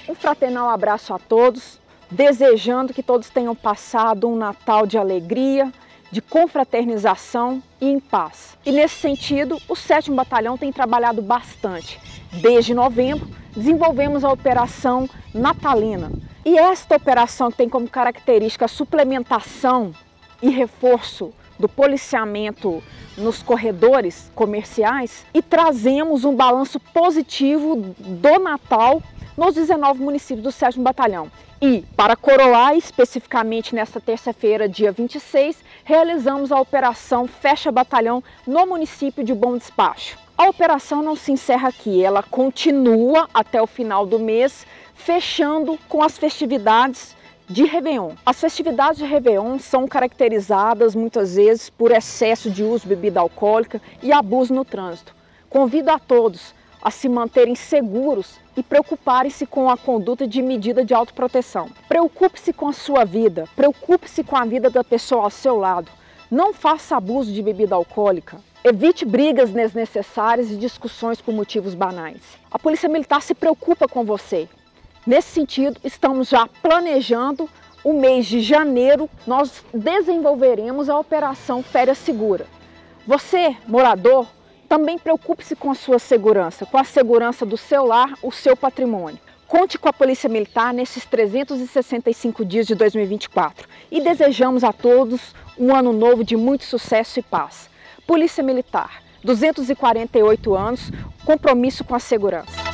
Um fraternal abraço a todos, desejando que todos tenham passado um Natal de alegria, de confraternização e em paz. E nesse sentido, o 7º Batalhão tem trabalhado bastante. Desde novembro, desenvolvemos a Operação Natalina. E esta operação, que tem como característica a suplementação e reforço do policiamento nos corredores comerciais, e trazemos um balanço positivo do Natal nos 19 municípios do 7º Batalhão. E, para coroar, especificamente nesta terça-feira, dia 26, realizamos a Operação Fecha Batalhão no município de Bom Despacho. A operação não se encerra aqui, ela continua até o final do mês, fechando com as festividades de Réveillon. As festividades de Réveillon são caracterizadas muitas vezes por excesso de uso de bebida alcoólica e abuso no trânsito. Convido a todos a se manterem seguros e preocuparem-se com a conduta de medida de autoproteção. Preocupe-se com a sua vida, preocupe-se com a vida da pessoa ao seu lado. Não faça abuso de bebida alcoólica. Evite brigas desnecessárias e discussões por motivos banais. A Polícia Militar se preocupa com você. Nesse sentido, estamos já planejando o mês de janeiro, nós desenvolveremos a Operação Férias Segura. Você, morador, também preocupe-se com a sua segurança, com a segurança do seu lar, o seu patrimônio. Conte com a Polícia Militar nesses 365 dias de 2024 e desejamos a todos um ano novo de muito sucesso e paz. Polícia Militar, 248 anos, compromisso com a segurança.